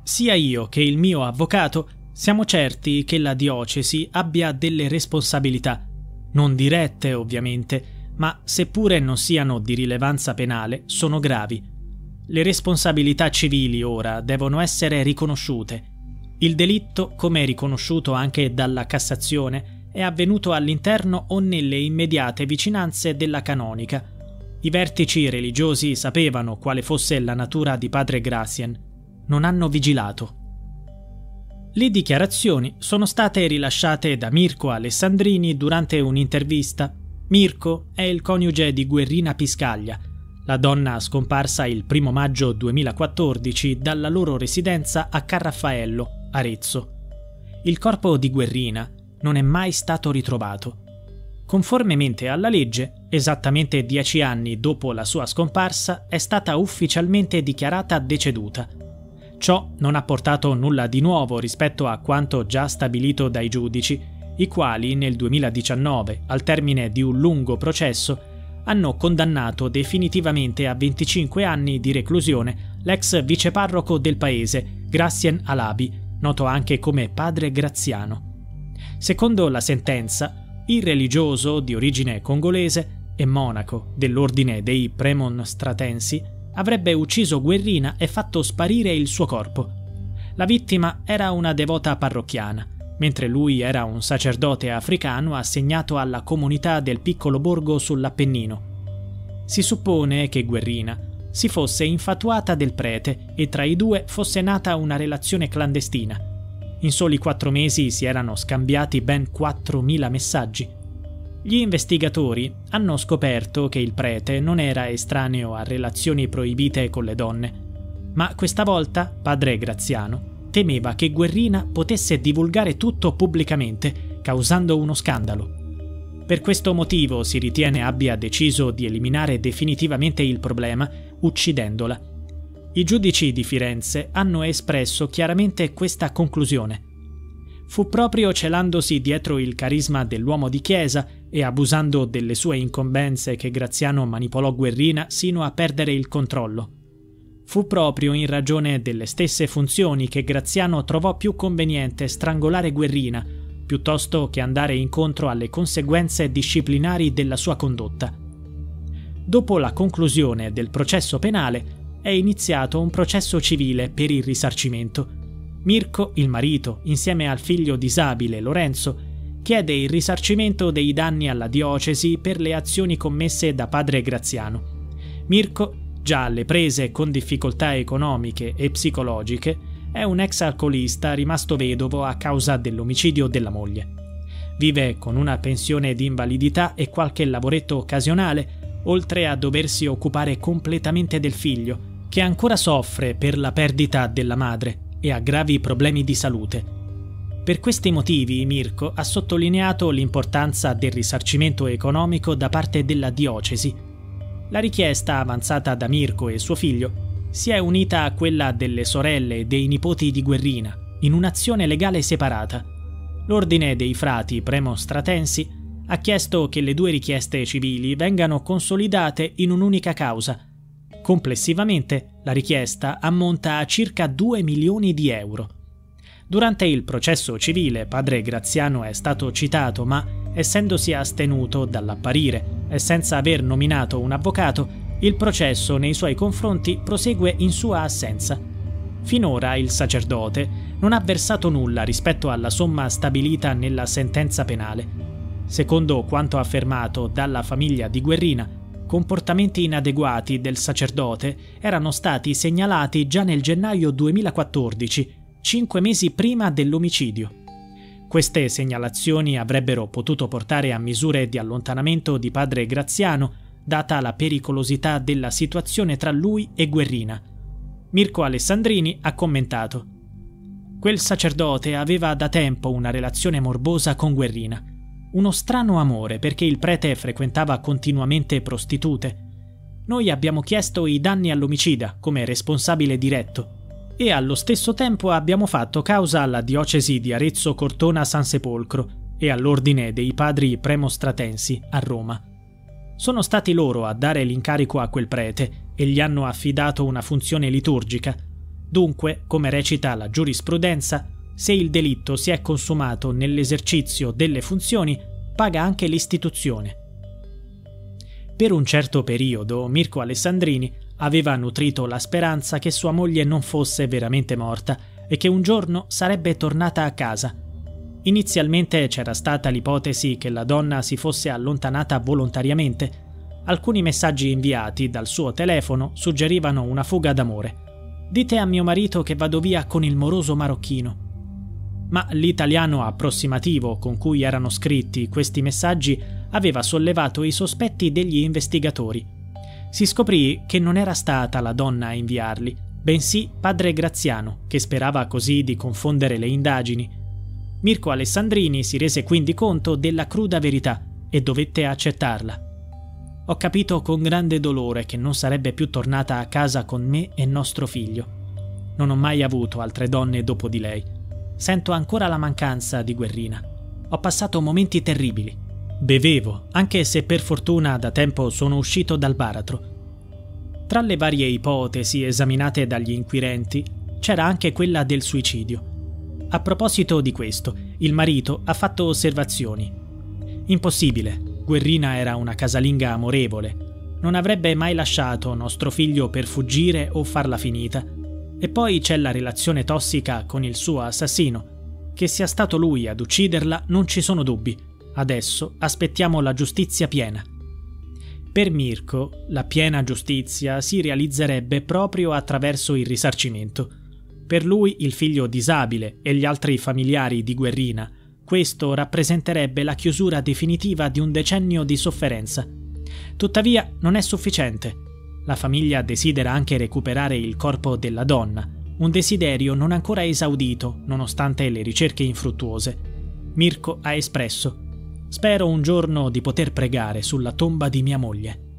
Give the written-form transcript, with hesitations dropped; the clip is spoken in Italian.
Sia io che il mio avvocato siamo certi che la diocesi abbia delle responsabilità, non dirette ovviamente, ma seppure non siano di rilevanza penale, sono gravi. Le responsabilità civili ora devono essere riconosciute. Il delitto, come è riconosciuto anche dalla Cassazione, è avvenuto all'interno o nelle immediate vicinanze della canonica. I vertici religiosi sapevano quale fosse la natura di padre Gratien. Non hanno vigilato. Le dichiarazioni sono state rilasciate da Mirko Alessandrini durante un'intervista. Mirko è il coniuge di Guerrina Piscaglia, la donna scomparsa il 1 maggio 2014 dalla loro residenza a Carraffaello, Arezzo. Il corpo di Guerrina non è mai stato ritrovato. Conformemente alla legge, esattamente 10 anni dopo la sua scomparsa è stata ufficialmente dichiarata deceduta. Ciò non ha portato nulla di nuovo rispetto a quanto già stabilito dai giudici, i quali nel 2019, al termine di un lungo processo, hanno condannato definitivamente a 25 anni di reclusione l'ex viceparroco del paese, Gratien Alabi, noto anche come padre Graziano. Secondo la sentenza, il religioso di origine congolese e monaco dell'ordine dei Premonstratensi avrebbe ucciso Guerrina e fatto sparire il suo corpo. La vittima era una devota parrocchiana, mentre lui era un sacerdote africano assegnato alla comunità del piccolo borgo sull'Appennino. Si suppone che Guerrina si fosse infatuata del prete e tra i due fosse nata una relazione clandestina. In soli 4 mesi si erano scambiati ben 4.000 messaggi. Gli investigatori hanno scoperto che il prete non era estraneo a relazioni proibite con le donne, ma questa volta padre Graziano temeva che Guerrina potesse divulgare tutto pubblicamente, causando uno scandalo. Per questo motivo si ritiene abbia deciso di eliminare definitivamente il problema, uccidendola. I giudici di Firenze hanno espresso chiaramente questa conclusione. Fu proprio celandosi dietro il carisma dell'uomo di chiesa e abusando delle sue incombenze che Graziano manipolò Guerrina sino a perdere il controllo. Fu proprio in ragione delle stesse funzioni che Graziano trovò più conveniente strangolare Guerrina, piuttosto che andare incontro alle conseguenze disciplinari della sua condotta. Dopo la conclusione del processo penale, è iniziato un processo civile per il risarcimento. Mirko, il marito, insieme al figlio disabile Lorenzo, chiede il risarcimento dei danni alla diocesi per le azioni commesse da padre Graziano. Mirko, già alle prese con difficoltà economiche e psicologiche, è un ex alcolista rimasto vedovo a causa dell'omicidio della moglie. Vive con una pensione di invalidità e qualche lavoretto occasionale, oltre a doversi occupare completamente del figlio, che ancora soffre per la perdita della madre e ha gravi problemi di salute. Per questi motivi Mirko ha sottolineato l'importanza del risarcimento economico da parte della diocesi. La richiesta avanzata da Mirko e suo figlio si è unita a quella delle sorelle e dei nipoti di Guerrina in un'azione legale separata. L'ordine dei frati premonstratensi ha chiesto che le 2 richieste civili vengano consolidate in un'unica causa. Complessivamente la richiesta ammonta a circa 2 milioni di euro. Durante il processo civile padre Graziano è stato citato, ma essendosi astenuto dall'apparire e senza aver nominato un avvocato, il processo nei suoi confronti prosegue in sua assenza. Finora il sacerdote non ha versato nulla rispetto alla somma stabilita nella sentenza penale. Secondo quanto affermato dalla famiglia di Guerrina, comportamenti inadeguati del sacerdote erano stati segnalati già nel gennaio 2014, 5 mesi prima dell'omicidio. Queste segnalazioni avrebbero potuto portare a misure di allontanamento di padre Graziano, data la pericolosità della situazione tra lui e Guerrina. Mirko Alessandrini ha commentato: «Quel sacerdote aveva da tempo una relazione morbosa con Guerrina. Uno strano amore perché il prete frequentava continuamente prostitute. Noi abbiamo chiesto i danni all'omicida come responsabile diretto e allo stesso tempo abbiamo fatto causa alla diocesi di Arezzo Cortona San Sepolcro e all'ordine dei padri premonstratensi a Roma. Sono stati loro a dare l'incarico a quel prete e gli hanno affidato una funzione liturgica. Dunque, come recita la giurisprudenza, se il delitto si è consumato nell'esercizio delle funzioni, paga anche l'istituzione. Per un certo periodo Mirko Alessandrini aveva nutrito la speranza che sua moglie non fosse veramente morta e che un giorno sarebbe tornata a casa. Inizialmente c'era stata l'ipotesi che la donna si fosse allontanata volontariamente. Alcuni messaggi inviati dal suo telefono suggerivano una fuga d'amore. «Dite a mio marito che vado via con il moroso marocchino». Ma l'italiano approssimativo con cui erano scritti questi messaggi aveva sollevato i sospetti degli investigatori. Si scoprì che non era stata la donna a inviarli, bensì padre Graziano, che sperava così di confondere le indagini. Mirko Alessandrini si rese quindi conto della cruda verità e dovette accettarla. «Ho capito con grande dolore che non sarebbe più tornata a casa con me e nostro figlio. Non ho mai avuto altre donne dopo di lei. Sento ancora la mancanza di Guerrina. Ho passato momenti terribili. Bevevo, anche se per fortuna da tempo sono uscito dal baratro». Tra le varie ipotesi esaminate dagli inquirenti c'era anche quella del suicidio. A proposito di questo, il marito ha fatto osservazioni. «Impossibile, Guerrina era una casalinga amorevole. Non avrebbe mai lasciato nostro figlio per fuggire o farla finita. E poi c'è la relazione tossica con il suo assassino. Che sia stato lui ad ucciderla non ci sono dubbi. Adesso aspettiamo la giustizia piena». Per Mirko, la piena giustizia si realizzerebbe proprio attraverso il risarcimento. Per lui, il figlio disabile e gli altri familiari di Guerrina, questo rappresenterebbe la chiusura definitiva di un decennio di sofferenza. Tuttavia, non è sufficiente. La famiglia desidera anche recuperare il corpo della donna, un desiderio non ancora esaudito, nonostante le ricerche infruttuose. Mirko ha espresso: «Spero un giorno di poter pregare sulla tomba di mia moglie».